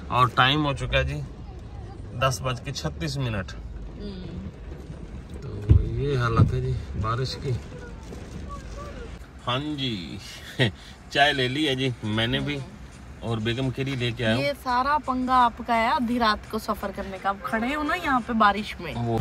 और टाइम हो चुका है जी 10:36। तो ये हालत है जी बारिश की। हाँ जी चाय ले ली है जी मैंने भी और बेगम के लिए लेके आया। ये सारा पंगा आपका है आधी रात को सफर करने का। आप खड़े हो ना यहाँ पे बारिश में। वो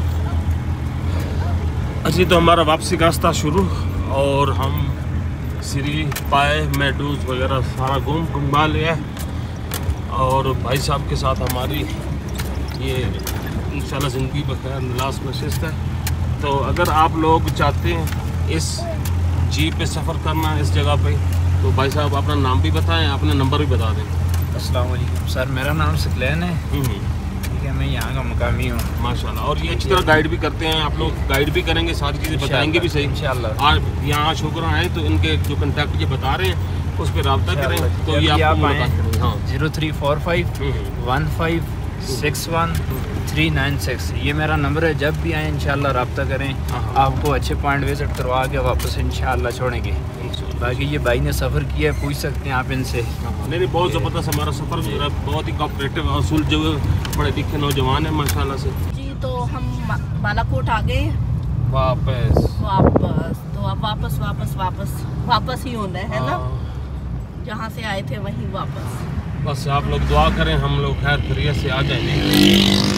अजी तो हमारा वापसी का रास्ता शुरू और हम सिरी पाए मेडूज वगैरह सारा घुमा लिया और भाई साहब के साथ हमारी ये इंशाल्लाह ज़िंदगी बखैर लास्ट नशिस्त है। तो अगर आप लोग चाहते हैं इस जीप पे सफ़र करना इस जगह पे तो भाई साहब अपना नाम भी बताएं, अपना नंबर भी बता दें। अस्सलाम वालेकुम सर, मेरा नाम सकलैन है। ठीक है, मैं यहाँ का मकामी हूँ माशाल्लाह। और ये अच्छी तरह गाइड भी करते हैं, आप लोग गाइड भी करेंगे, सारी चीज़ें बताएंगे भी सही इंशाल्लाह। और यहाँ शुक्र है तो इनके जो कॉन्टैक्ट ये बता रहे हैं उस पर रब्ता करें तो ये आपको मुलाकात करेंगे। हाँ 0345 1561 396 ये मेरा नंबर है। जब भी आए इंशाल्लाह रब्ता करें, आपको अच्छे पॉइंट विजिट करवा के वापस इंशाल्लाह छोड़ेंगे। बाकी ये भाई ने सफ़र किया है, पूछ सकते हैं आप इनसे। नहीं बहुत ज़बरदस्त हमारा सफ़र गुजरा, बहुत ही कोऑपरेटिव और सुलझे पढ़े लिखे नौजवान है माशाल्लाह से जी। तो हम बालाकोट आ गए वापस तो अब वापस ही होना है ना, जहाँ से आए थे वहीं वापस। बस आप लोग दुआ करें हम लोग खैर खैरियत से आ जाएंगे।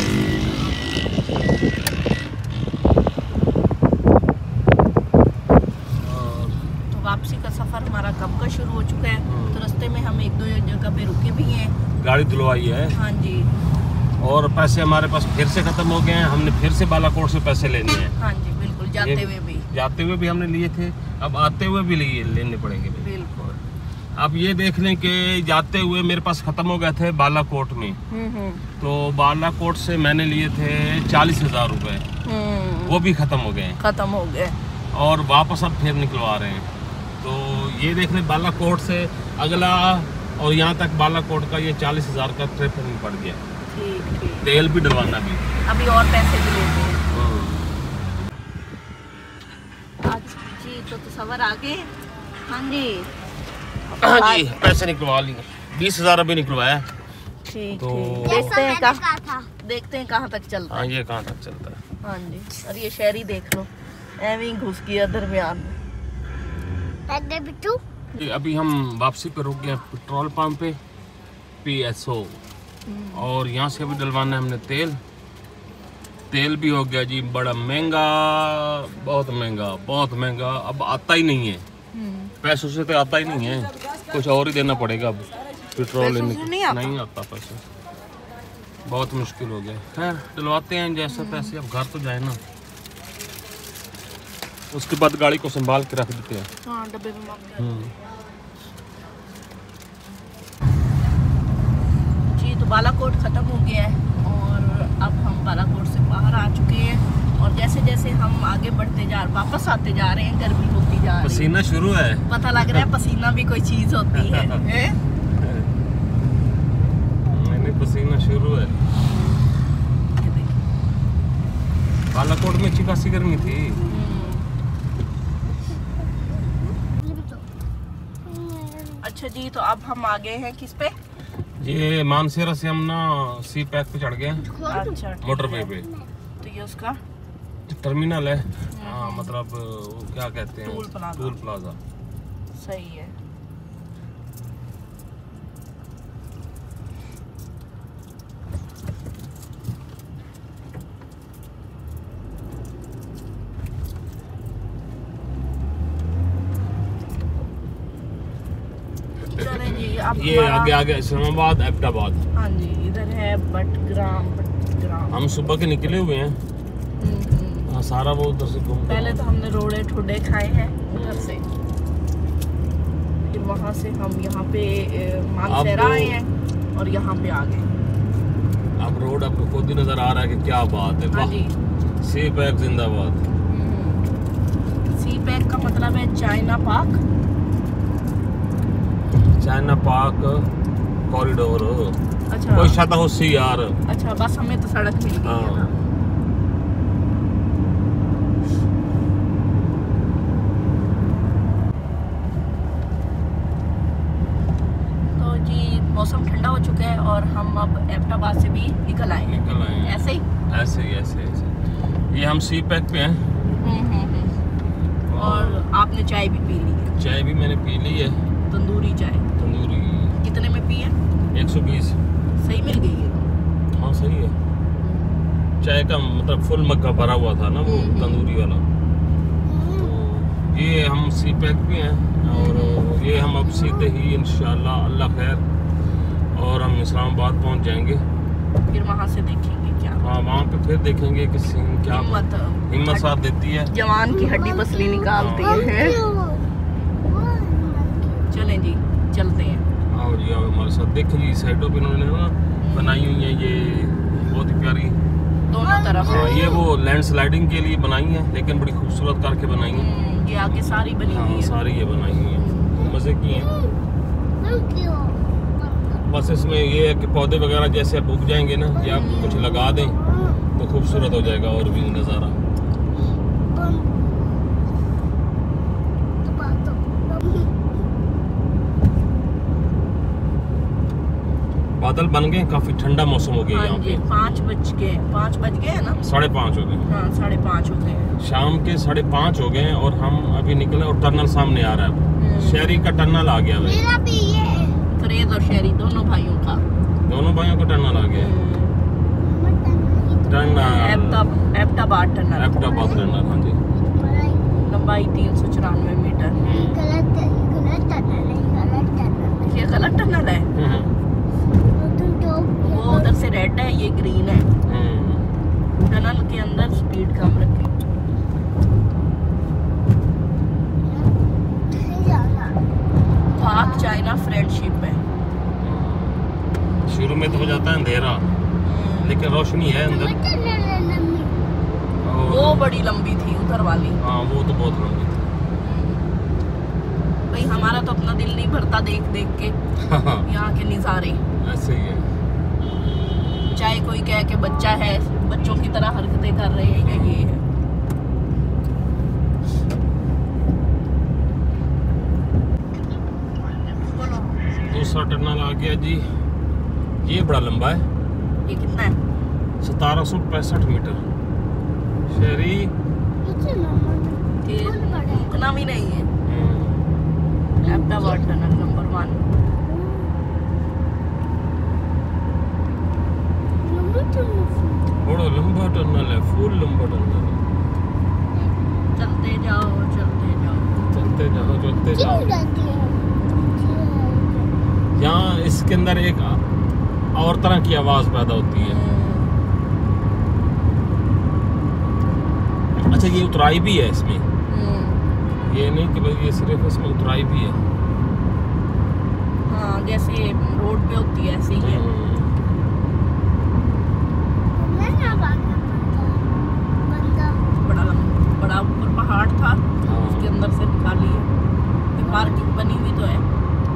वापसी का सफर हमारा कब का शुरू हो चुका है। तो रास्ते में हम 1-2 जगह पे रुके भी हैं, गाड़ी धुलवाई है। हाँ जी। और पैसे हमारे पास फिर से खत्म हो गए हैं, हमने फिर से बालाकोट से पैसे लेने हैं। हाँ जी बिल्कुल, जाते हुए भी हमने लिए थे, अब आते हुए भी लेने पड़ेंगे बिल्कुल। अब ये देख लें कि जाते हुए मेरे पास खत्म हो गए थे बालाकोट में। तो बालाकोट से मैंने लिए थे 40,000 रुपए, वो भी खत्म हो गए और वापस अब फिर निकलवा रहे हैं। तो ये देख लें बालाकोट से अगला और यहाँ तक बालाकोट का ये 40,000 का ट्रिप हमें पड़ गया। ठीक। तेल भी डलवाना भी, अभी और पैसे भी लेते हैं। जी तो सफर आगे। हाँ जी पैसे निकलवा लिए, 20,000 अभी निकलवाया। ठीक तो देखते हैं कहाँ तक चलता है। हाँ ये कहाँ तक चलता है। हाँ जी। और ये शहरी देख लो एवं घुस गया दरमियान में। अभी हम वापसी पे रुक गए पेट्रोल पंप पे PSO और यहाँ से अभी डलवाना है हमने तेल भी हो गया जी बड़ा महंगा, बहुत महंगा। अब आता ही नहीं है, पैसों से तो आता ही नहीं है, कुछ और ही देना पड़ेगा अब पेट्रोल नहीं आता पैसे, बहुत मुश्किल हो गया। खैर डलवाते हैं जैसे पैसे, अब घर तो जाए ना, उसके बाद गाड़ी को संभाल के रख देते हैं। हाँ, डब्बे में जी। तो बालाकोट ख़त्म हो गया है और अब हम बालाकोट से बाहर आ चुके हैं और जैसे जैसे हम आगे बढ़ते वापस आते जा रहे हैं, गर्मी होती जा रही है, पसीना शुरू है, पता लग रहा है पसीना भी कोई चीज़ होती है। मैंने पसीना शुरू है। बालाकोट में अच्छी खासी गर्मी थी। अच्छा जी, तो अब हम आ गए हैं किस पे? ये मानसेरा से हम ना सी पैक पे चढ़ गए हैं। अच्छा, मोटरवे पे। तो ये उसका टर्मिनल है। हाँ मतलब वो क्या कहते हैं, टूल प्लाजा। सही है। ये आगे इस्लामाबाद अहमदाबाद। हाँ जी, इधर है बटग्राम। हम सुबह के निकले हुए हैं। हाँ सारा वो उधर से घूम। पहले तो हमने रोड़े ठुडे खाए हैं उधर से, फिर वहाँ से हम यहाँ पे मानसेरा आए हैं और यहाँ पे आ गए। अब रोड आपको खुद ही नजर आ रहा है कि क्या बात है। हाँ जी। सी पैक जिंदाबाद। सी पैक का मतलब है चाइना पाक कॉरिडोर। अच्छा, कोई शादा हो सी यार। अच्छा, बस हमें तो सड़क मिल गई है ना। तो जी मौसम ठंडा हो हो चुका है और हम अब एबटाबाद से भी निकल आए हैं। ऐसे ही ऐसे ये हम सी पैक पे हैं। और आपने चाय भी पी ली है? चाय भी मैंने पी ली है, तंदूरी चाय। तंदूरी। कितने में पी है? 120। सही मिल गई है? हाँ सही है। चाय का मतलब फुल मग्गा भरा हुआ था ना वो तंदूरी वाला। तो ये हम सी पैक पे हैं और ये हम अब सीधे ही इंशाल्लाह अल्लाह खैर और हम इस्लामाबाद पहुंच जाएंगे। फिर वहाँ से देखेंगे क्या। हाँ वहाँ पे फिर देखेंगे कि सीन क्या हिम्मत साथ देती है, जवान की हड्डी पसली निकालती है। चलें जी चलते हैं। आओ जी आओ हमारे साथ। देखिए जी साइडों पे इन्होंने ना बनाई हुई है ये बहुत ही प्यारी दोनों तरफ। हाँ ये वो लैंड स्लाइडिंग के लिए बनाई है, लेकिन बड़ी खूबसूरत करके बनाई है। ये आगे सारी बनी हुई है। सारी ये बनाई हुई है, मज़े की है। बस इसमें ये है कि पौधे वगैरह जैसे अब उग जाएंगे ना, या आप कुछ लगा दें तो खूबसूरत हो जाएगा और भी नज़ारा। बादल बन गए, काफी ठंडा मौसम हो गया यहाँ पे। 5 बज गए है ना? 5:30 हो गए। हाँ 5:30 हो गए। शाम के 5:30 हो गए हैं और हम अभी निकले और टनल सामने आ रहा है। शहरी का टनल आ गया भाई। फरीद और शहरी दोनों भाइयों का टनल आ गया। एबटाबाद टनल। हाँ जी। लंबाई 394 मीटर। ये गलत टनल है। वो उधर से रेड है, ये ग्रीन है। टनल के अंदर स्पीड कम रखें। पाक चाइना फ्रेंडशिप है। शुरू में तो हो जाता है अंधेरा, लेकिन रोशनी है अंदर। वो बड़ी लंबी थी उधर वाली। हाँ वो तो बहुत लंबी थी भाई। हमारा तो अपना दिल नहीं भरता देख देख के यहाँ के नज़ारे। ऐसे ही है। चाहे कोई कहे कि बच्चा है, बच्चों की तरह हरकतें कर रहे हैं, या ये है। दूसरा टनल आ गया जी। ये बड़ा लंबा है। ये कितना है? 1765 मीटर। शहरी रुकना भी नहीं है। Abbottabad tunnel number 1। बड़ा लंबा टनल है, फुल लंबा टनल है। चलते जाओ। यहाँ इसके अंदर एक और तरह की आवाज पैदा होती है। अच्छा ये उतराई भी है इसमें, ये नहीं कि भाई ये सिर्फ इसमें उतराई भी है। हाँ जैसे रोड पे होती है ऐसे ही है। बड़ा ऊपर पहाड़ था, उसके अंदर से निकाली है। पार्किंग बनी हुई तो है।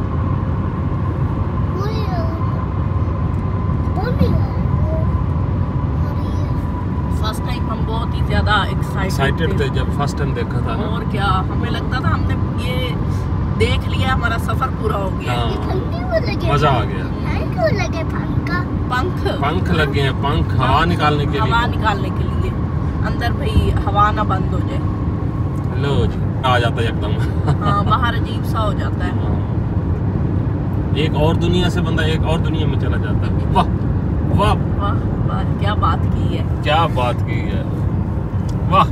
फर्स्ट टाइम हम बहुत ही ज्यादा एक्साइटेड थे जब फर्स्ट टाइम देखा था ना। और क्या, हमें लगता था हमने ये देख लिया, हमारा सफर पूरा हो गया। मजा आ गया। पंख लगे हैं, पंख हवा निकालने के लिए। अंदर भाई हवा ना बंद हो जाए। लो जी आ जाता है एकदम। हाँ बाहर अजीब सा हो जाता है। एक और दुनिया से बंदा एक और दुनिया में चला जाता है। वाह वाह वाह वाह, क्या बात की है, क्या बात की है, वाह।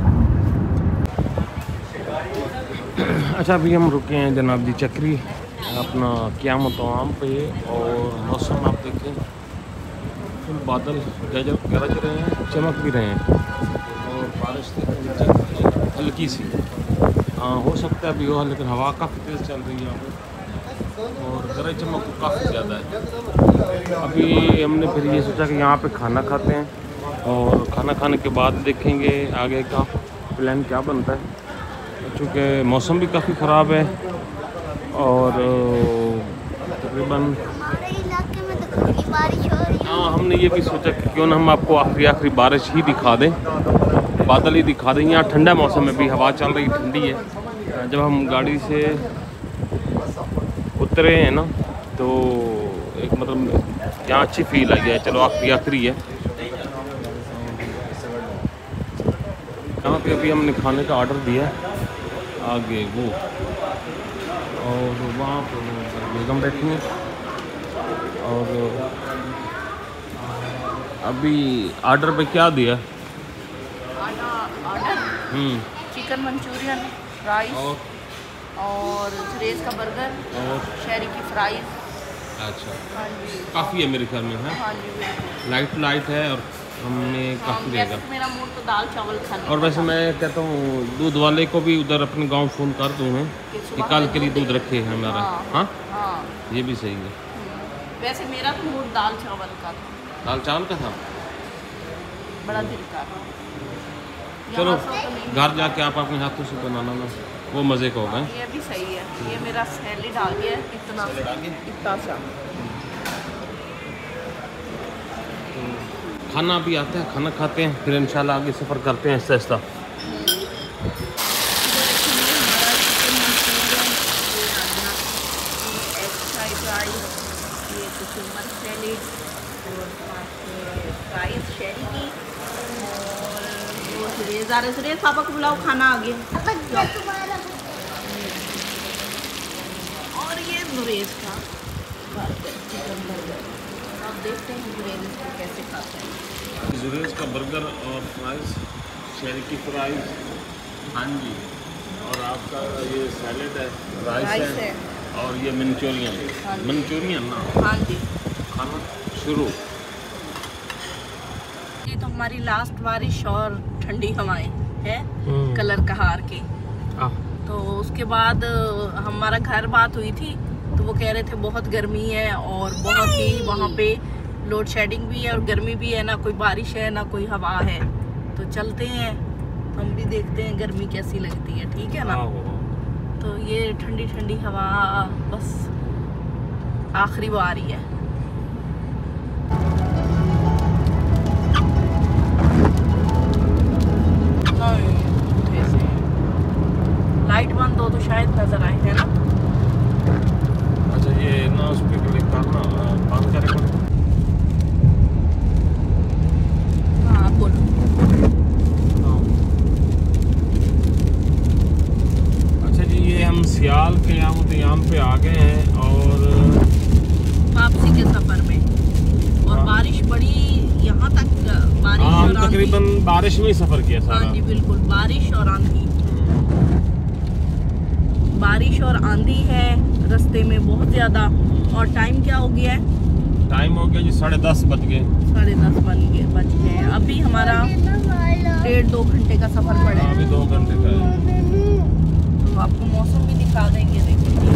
अच्छा अभी हम रुके हैं जनाब जी चक्री अपना क़यामत आम पे, और मौसम आप देखें फुल बादल गरज रहे हैं, चमक भी रहे हैं, और बारिश हल्की सी हो सकता है अभी हो, लेकिन हवा काफ़ी तेज़ चल रही है यहाँ पे, और गरज चमक काफ़ी ज़्यादा है। अभी हमने फिर ये सोचा कि यहाँ पे खाना खाते हैं, और खाना खाने के बाद देखेंगे आगे का प्लान क्या बनता है, चूँकि मौसम भी काफ़ी ख़राब है, और तकरीबन हाँ हमने ये भी सोचा कि क्यों ना हम आपको आखिरी बारिश ही दिखा दें, बादल ही दिखा दें। यहाँ ठंडा मौसम है, भी हवा चल रही ठंडी है। जब हम गाड़ी से उतरे हैं ना, तो एक मतलब यहाँ अच्छी फील आई है। चलो आखिरी है यहाँ पे। अभी हमने खाने का ऑर्डर दिया आगे वो, और वहाँ पर बेगम बैठी हैं। और अभी ऑर्डर पे क्या दिया? चिकन मंचूरियन, राइस और सुरेश का बर्गर और शहरी की फ्राइज। अच्छा, हाँ जी, काफ़ी है मेरे ख्याल में है। हाँ जी बिल्कुल। लाइट है और हमने काफ़ी रहेगा। मेरा मूड तो दाल चावल खाने और वैसे मैं कहता हूँ दूध वाले को भी उधर अपने गांव फ़ोन कर दूँ हैं कि कल के लिए दूध रखे हैं हमारा। हाँ हाँ, ये भी सही है। वैसे मेरा तो मूड दाल चावल का था, दाल चावल का था। बड़ा दिल का। चलो घर जाके आप अपने हाथों से बनाना ना, वो मज़े का होगा। ये भी सही है। ये मेरा सैलेड आ गया है इतना सा। खाना भी आता है, खाना खाते हैं, फिर इंशाल्लाह आगे सफ़र करते हैं आहिस्ता आहिस्ता। सुरेश पापा को बुलाओ, खाना आ गया। और ये सुरेश का चिकन बर्गर। आप देखते हैं सुरेश इसको कैसे खाते हैं। सुरेश का बर्गर और फ्राइज, शहरी की फ्राइज। हाँ जी, और आपका ये सैलेड है, राइस है और ये मंचूरियन ना। हाँ जी, खाना शुरू। ये तो हमारी लास्ट बारिश और ठंडी हवाएं है कलर कहार के। तो उसके बाद हमारा घर बात हुई थी, तो वो कह रहे थे बहुत गर्मी है और बहुत ही वहाँ पे लोड शेडिंग भी है और गर्मी भी है, ना कोई बारिश है ना कोई हवा है। तो चलते हैं हम भी, देखते हैं गर्मी कैसी लगती है। ठीक है ना। तो ये ठंडी ठंडी हवा बस आखिरी बार ही है। लाइट बंद हो तो शायद नजर आए, है ना। अच्छा, ये ना उस पे क्लिक करना, बंद करेगा। हाँ बोलो। अच्छा जी, ये हम सियाल के यहाँ पे आ गए हैं और वापसी के सफर में। और बारिश बड़ी यहाँ तक बारिश। हाँ, और तकरीबन बारिश में ही सफर किया सारा। हाँ जी बिल्कुल, बारिश और आंधी। बारिश और आंधी है रास्ते में बहुत ज्यादा। और टाइम क्या हो गया है? टाइम हो गया जी 10:30 बज गए। 10:30 बज गए। अभी हमारा 1.5-2 घंटे का सफर पड़ा है। अभी 2 घंटे का है। तो आपको मौसम भी दिखा देंगे, देखिए।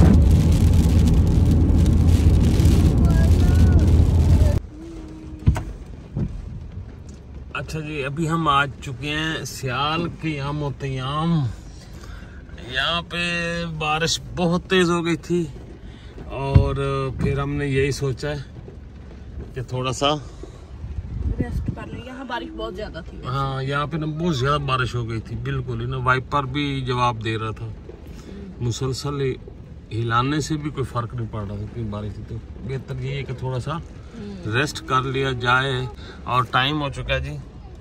अच्छा जी, अभी हम आ चुके हैं सियाल के याम। यहाँ पे बारिश बहुत तेज हो गई थी और फिर हमने यही सोचा है कि थोड़ा सा रेस्ट कर ले। यहाँ बारिश बहुत ज्यादा थी। हाँ, यहाँ पे ना बहुत ज्यादा बारिश हो गई थी, बिल्कुल ही ना। वाइपर भी जवाब दे रहा था, मुसलसल हिलाने से भी कोई फर्क नहीं पड़ रहा था, इतनी बारिश थी। तो बेहतर ये है कि थोड़ा सा रेस्ट कर लिया जाए। और टाइम हो चुका है जी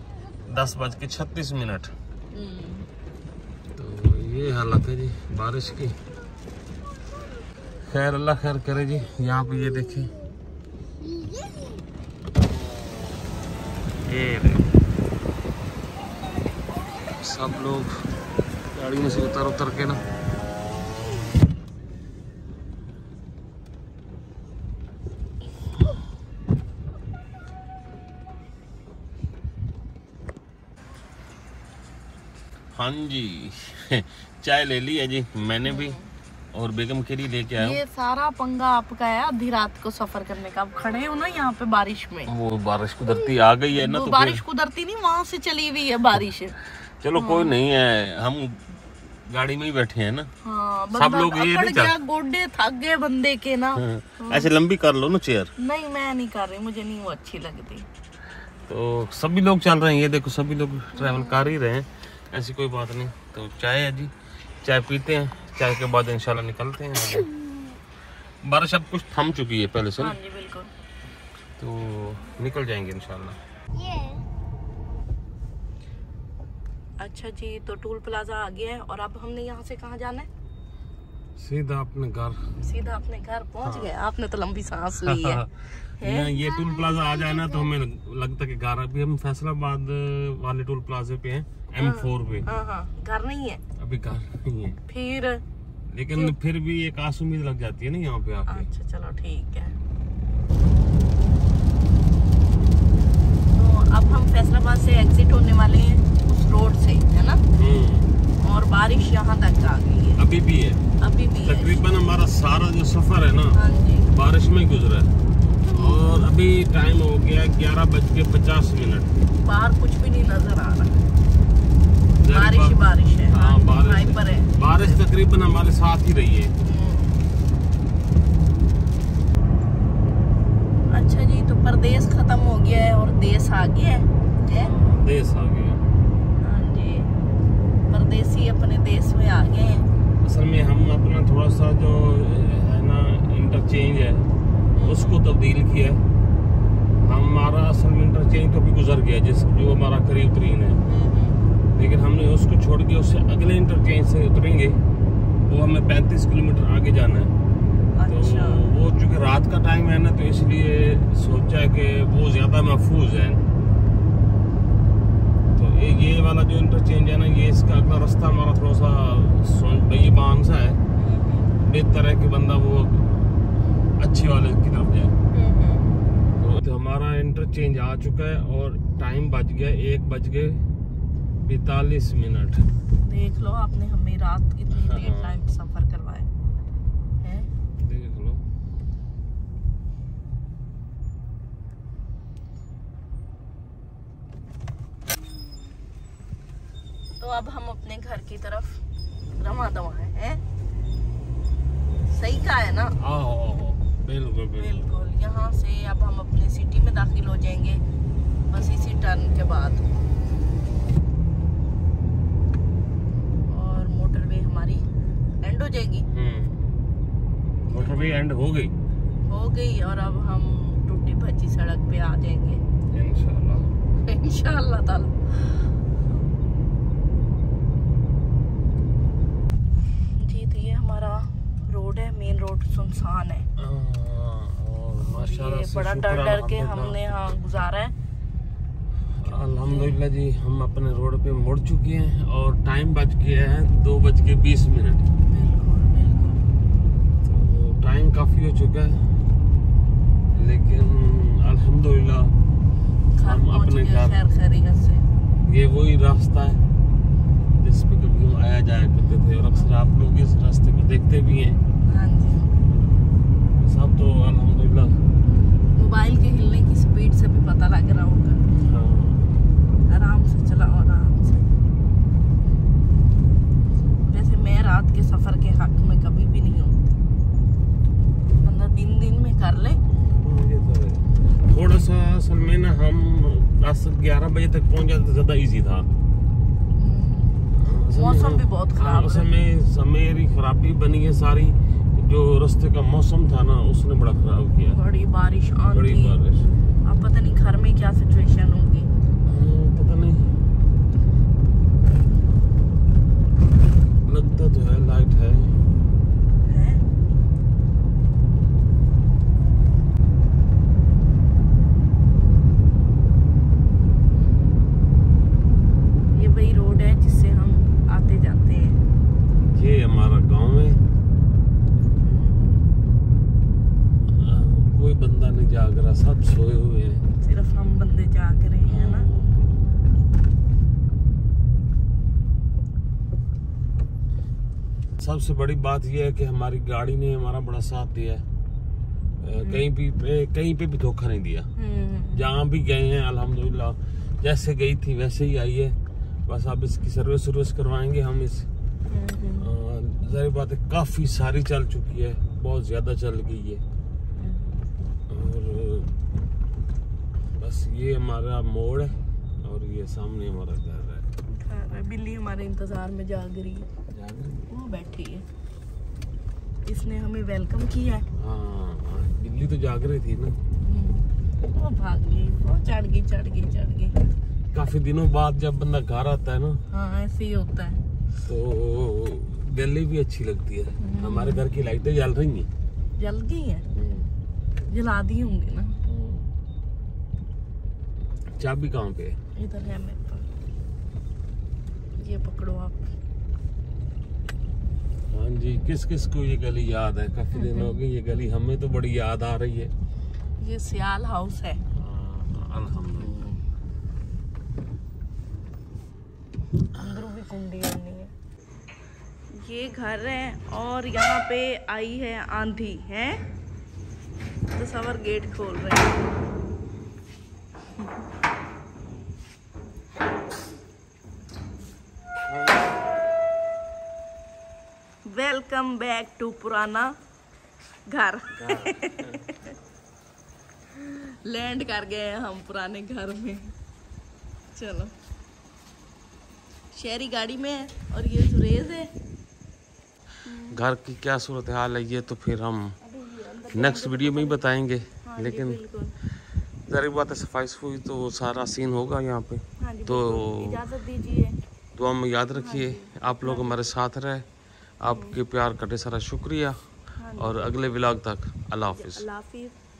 10:36। तो ये हालत है जी बारिश की। खैर अल्लाह खैर करे जी। यहाँ पे ये देखिए, ये सब लोग गाड़ी में से उतर के ना हाँ जी चाय ले ली है जी मैंने भी, और बेगम के लिए लेके आया हूँ। ये सारा पंगा आपका है आधी रात को सफर करने का। आप खड़े हो ना यहाँ पे बारिश में। वो बारिश कुदरती आ गई है ना, तो बारिश कुदरती नहीं, वहाँ से चली हुई है बारिश। चलो कोई नहीं है, हम गाड़ी में ही बैठे हैं ना। हाँ, सब लोग ये नहीं गया, गोडे थक गए बंदे के ना। ऐसे लंबी कर लो ना चेयर। नहीं, मैं नहीं कर रही, मुझे नहीं वो अच्छी लगती। तो सभी लोग चल रहे हैं, ये देखो सभी लोग ट्रैवल कर ही रहे हैं, ऐसी कोई बात नहीं। तो चाय है जी, चाय पीते हैं, चाय के बाद इंशाल्लाह निकलते हैं। बारिश अब कुछ थम चुकी है पहले से। हाँ जी बिल्कुल। तो निकल जाएंगे इंशाल्लाह। अच्छा जी, तो टोल प्लाजा आ गया है और अब हमने यहाँ से कहाँ जाना है? सीधा अपने घर। सीधा अपने घर पहुँच गए। आपने तो लंबी सांस ली है। ये टोल प्लाजा आ जाए ना तो हमें लगता है कि घर, अभी हम फैसलाबाद वाले टोल प्लाजे पे हैं, M4 पे। हाँ, घर नहीं है अभी, घर नहीं है फिर, लेकिन फिर भी एक आस उम्मीद लग जाती है ना यहाँ पे आके। अच्छा चलो ठीक है। तो अब हम फैसलाबाद से एग्जिट होने वाले हैं उस रोड से, है ना? और बारिश यहाँ तक आ गई है। अभी भी है, अभी भी है। तकरीबन हमारा सारा जो सफर है ना, हाँ जी, बारिश में गुजरा है। और अभी टाइम हो गया 11:50। बाहर कुछ भी नहीं नजर आ रहा। बारिश है। हाँ, बारिश पर है। बारिश तकरीबन हमारे साथ ही रही है। अच्छा जी, तो परदेश खत्म हो गया है और देश आ गया है? देश आ गया। हाँ जी, परदेसी अपने देश में आ गए हैं। असल में हम अपना थोड़ा सा जो है ना इंटरचेंज है उसको तब्दील किया है। हमारा असल में इंटरचेंज तो भी गुजर गया, जो हमारा करीब तरीन है, लेकिन हमने उसको छोड़ के उससे अगले इंटरचेंज से उतरेंगे, वो हमें 35 किलोमीटर आगे जाना है। अच्छा। तो वो चूँकि रात का टाइम है ना, तो इसलिए सोचा है कि वो ज़्यादा महफूज है। तो ये वाला जो इंटरचेंज है ना, ये इसका अगला रास्ता हमारा थोड़ा सा बेईमान सा है। बेहतर है कि बंदा वो अच्छी वाले की तरफ जाए। तो हमारा इंटरचेंज आ चुका है और टाइम बज गया 1:42। देख लो, आपने हमें रात कितनी देर टाइम सफर करवाया है। देख लो, तो अब हम अपने घर की तरफ रवा दवा हैं। सही कहा है ना? बिल्कुल बिल्कुल। यहाँ से अब हम अपने सिटी में दाखिल हो जाएंगे बस इसी टर्न के बाद। और मोटरवे हमारी एंड हो जाएगी। मोटरवे एंड हो गई और अब हम टूटी भजी सड़क पे आ जाएंगे इंशाल्लाह ताला। जी, तो ये हमारा रोड है, मेन रोड सुनसान है। माशाल्लाह से बड़ा डर के हमने यहाँ गुजारा है। अल्हम्दुलिल्लाह जी, हम अपने रोड पे मुड़ चुके हैं और टाइम बच गया है 2:20। बिल्कुल। तो टाइम काफ़ी हो चुका है, लेकिन अल्हम्दुलिल्लाह हम अपने घर खैरियत से। ये वही रास्ता है जिस पे कभी हम आया जाया करते थे और अक्सर आप लोग इस रास्ते को देखते भी हैं। हाँ जी, सब तो अल्हम्दुलिल्लाह मोबाइल के हिलने की स्पीड से भी पता लग रहा होगा। आराम से चलाओ, आराम से। वैसे मैं रात के सफर के हक में कभी भी नहीं होती, बंदा दिन में कर ले। थोड़ा सा असल में ना, हम 10-11 बजे तक पहुंच जाते तो ज्यादा इजी था। मौसम भी बहुत खराब है। समय खराबी बनी है सारी। जो रास्ते का मौसम था ना, उसने बड़ा खराब किया। बड़ी बारिश बड़ी बारिश। अब पता नहीं घर में क्या सिचुएशन होगी, पता नहीं। लगता तो है लाइट है। ये वही रोड है जिससे हम आते जाते हैं। ये हमारा गांव है। कोई बंदा नहीं जाग रहा, सब सोए हुए हैं, सिर्फ हम बंदे जाग रहे हैं ना। सबसे बड़ी बात यह है कि हमारी गाड़ी ने हमारा बड़ा साथ दिया है। कहीं पे भी धोखा नहीं दिया। जहाँ भी गए हैं अल्हम्दुलिल्लाह, जैसे गई थी वैसे ही आई है। बस अब इसकी सर्विस करवाएंगे हम। इस जाहिर बात है काफी सारी चल चुकी है, बहुत ज्यादा चल गई है। और बस ये हमारा मोड़ है और ये सामने हमारा घर है। बिल्ली हमारे इंतजार में जाग रही है, वो बैठी है, इसने हमें वेलकम किया है। हाँ, बिल्ली तो जाग रही थी ना। वो भाग गई, वो चढ़ गई। काफी दिनों बाद जब बंदा घर आता है ना, हाँ ऐसे ही होता है। तो दिल्ली भी अच्छी लगती है। हमारे घर की लाइटें जल रही हैं। जल गई है, जला दी होंगी ना। चाबी कहाँ पे है? इधर है मेरे पास, ये पकड़ो आप। हाँ जी, किस किस को ये गली याद है? काफी दिन हो गए, ये गली हमें तो बड़ी याद आ रही है। ये सियाल हाउस है। अल्हम्दुलिल्लाह। अंदर भी कुंडी है। ये घर है और यहाँ पे आई है आंधी है, तो सवर गेट खोल रहे हैं। वेलकम बैक टू पुराना घर। लैंड कर गए हैं हम पुराने घर में। चलो, शहरी गाड़ी में है और ये जुरेज है। घर की क्या सूरत हाल है ये तो फिर हम नेक्स्ट वीडियो में ही बताएंगे। हाँ लेकिन बिल्कुल। ज़ाहिर बात है, सफाई सफाई तो सारा सीन होगा यहाँ पे। हाँ जी, तो इजाजत दीजिए। दुआ में याद रखिए, आप लोग हमारे साथ रहे। आपके प्यार का ढेर सारा शुक्रिया। और अगले व्लॉग तक अल्लाह हाफिज़। अल्लाह हाफिज़।